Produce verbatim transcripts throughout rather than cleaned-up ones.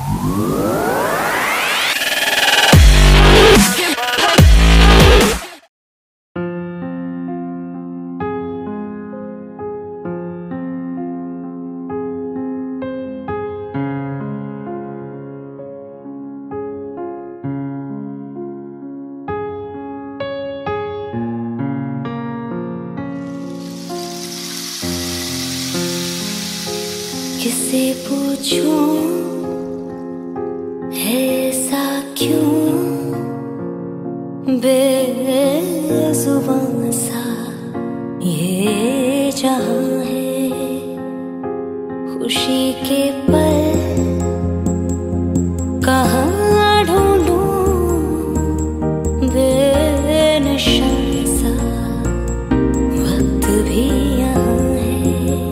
किससे पूछूं है ऐसा क्यों, बेजुबान सा ये जहां है। खुशी के पल कहाँ ढूंढूं, बेनिशान सा वक्त भी यहाँ है।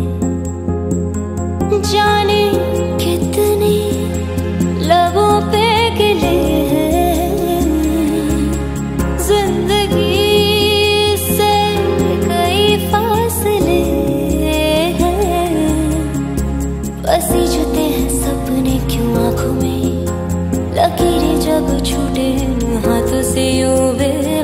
जाने कितने लबों पे गिले हैं, जिंदगी से कई फासले हैं। बसी जुते हैं सपने क्यों आँखों में, लकीरें जब छूटे हाथों से यूं बे